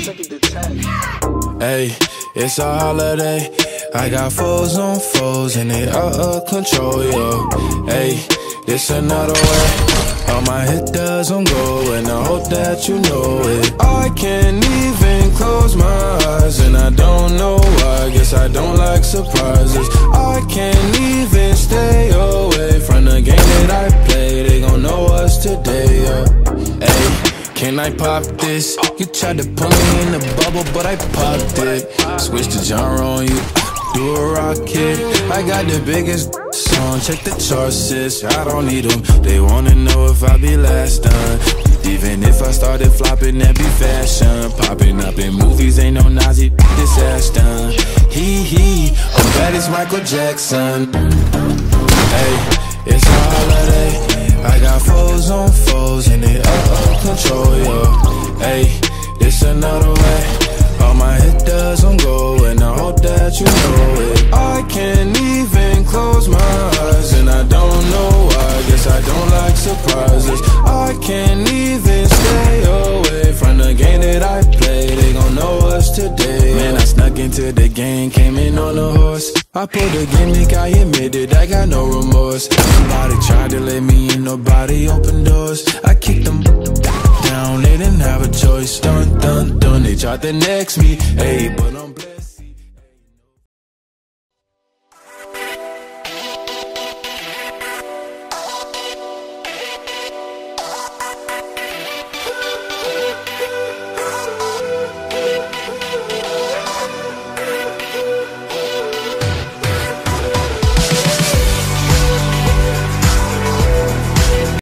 Hey, it's a holiday. I got foes on foes and they out of control, yo. Hey, this another way. All my hitters on go and I hope that you know it. I can't even close my eyes and I don't know why. Guess I don't like surprises. I can't even stay away from the game that I play. They gon' know us today, yeah. Hey, can I pop this? You tried to put me in the bubble, but I popped it. Switch the genre on you, do a rocket. I got the biggest song, check the charts, sis. I don't need them, they wanna know if I be last done. Even if I started flopping, that be fashion. Popping up in movies, ain't no Nazi, this ass done. Hee, I'm bad as Michael Jackson. Hey, it's a holiday. I got foes on foes and they out of control, yo. Hey, this another way. All my hitters on go and I hope that you know it. I can't even close my eyes and I don't know why. Guess I don't like surprises. I can't even stay away from the game that I play. They gon' know us today. Man, I snuck into the game, came in on a horse. I pulled a gimmick, I admit it, I got no remorse. Nobody tried to let me in, nobody opened doors. I kicked them down, they didn't have a choice. Dun, dun, dun, they tried to next me. Hey, but I'm